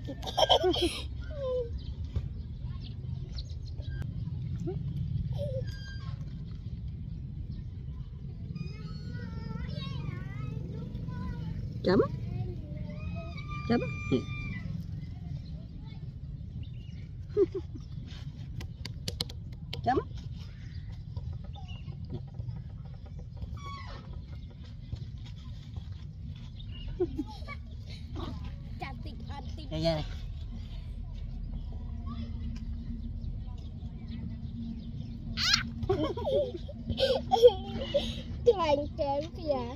chấm chấm chấm đây này lành chém kìa.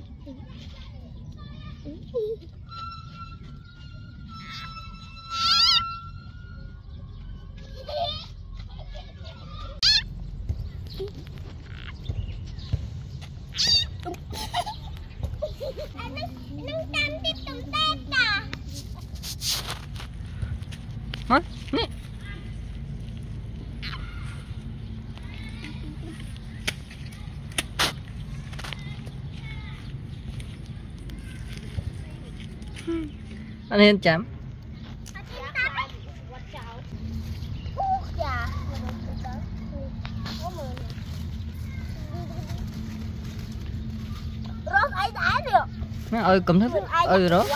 Nâng tam tiếp tục tết à? hả nè anh Hiền chấm ơi cầm thép ơi đó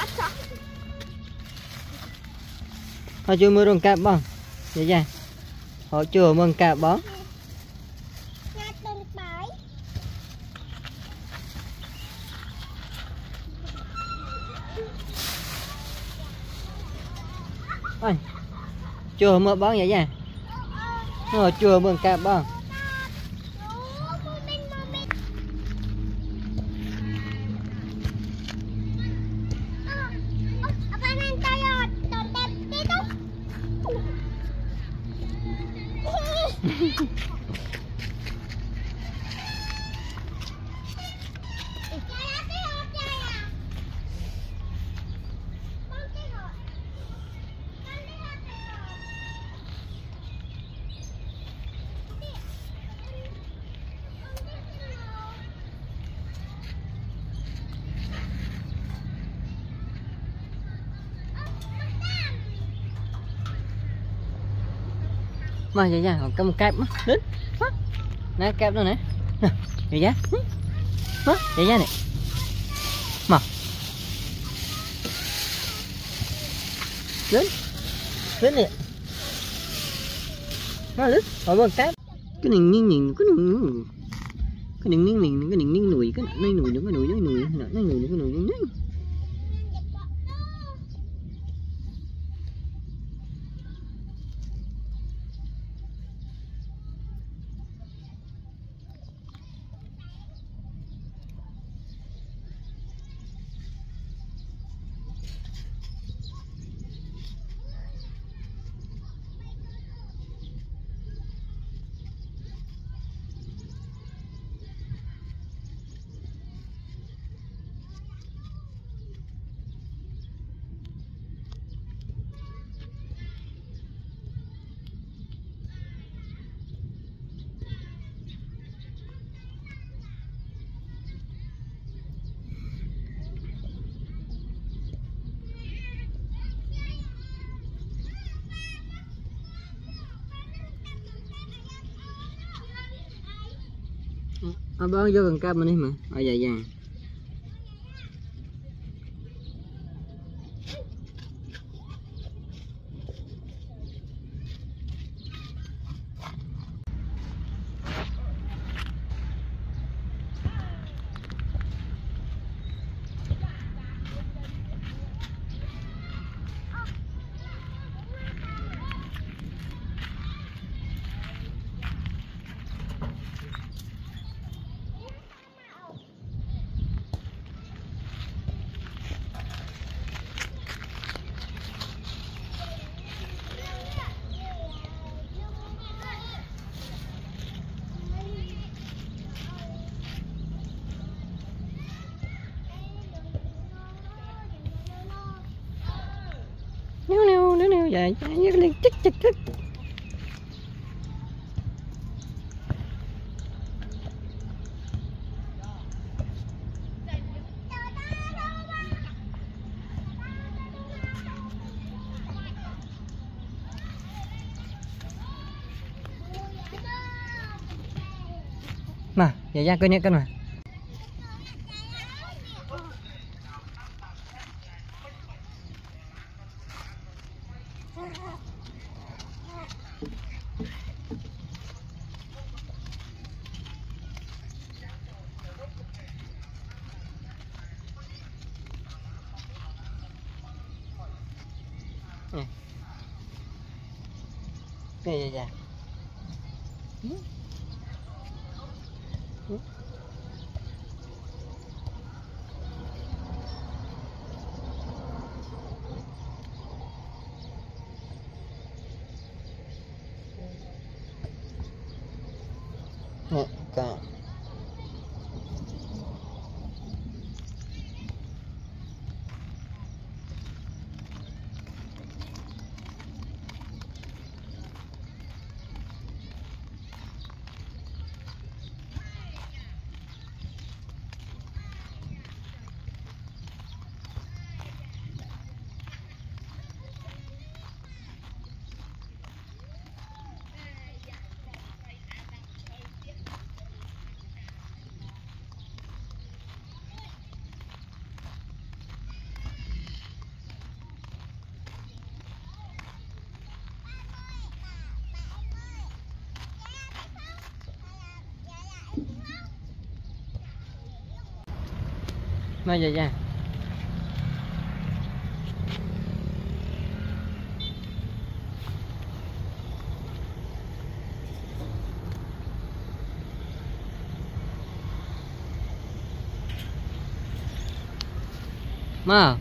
họ chưa mưa rồng cạp bông vậy ra họ chưa mưa cạp bó ơi chưa mưa bó vậy ra họ chưa mưa cạp bông mà vậy ra có một cạp đến nè cạp đó nè vậy ra vậy ra này mà đến nè nó lít rồi một cạp cái này nhìn cái này nùi cái này nùi cái nùi bón vô gần cam mình đi mà ở dài dài nêu vậy nhấc lên chích Mà dạ dạ coi nè con mà. Nè dạ dạ. Nè cả. Mà dạ dạ. Mà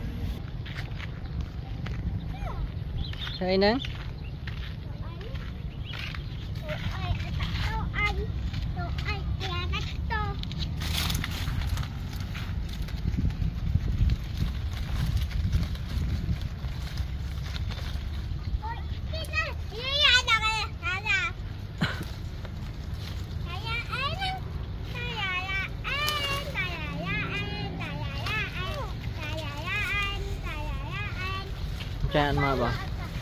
thấy nắng. Cha anh mà bà.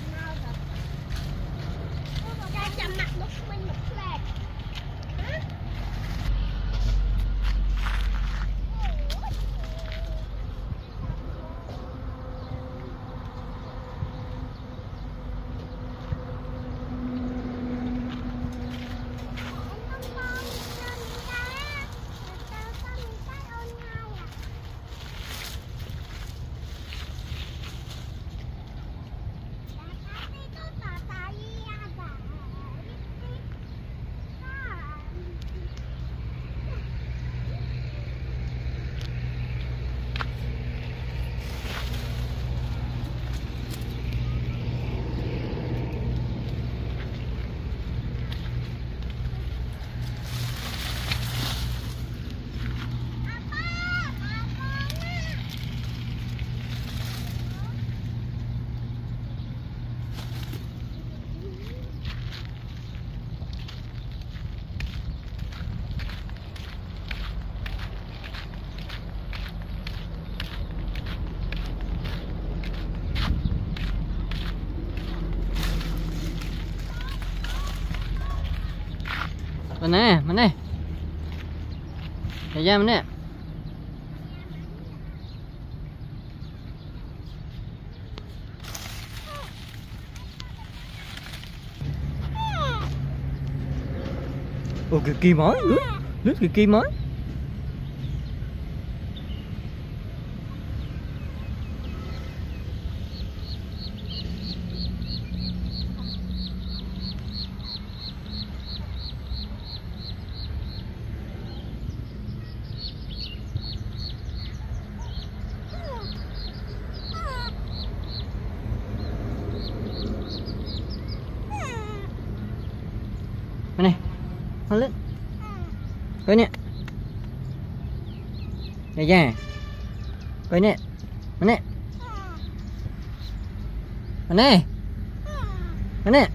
Mana? Mana? Dạ mana? Ồ kìa kia mỏi, lướt kìa kia mỏi. Mana? Lên. Coi nè. Đây ra. Coi nè. Mana? Mana? Mana?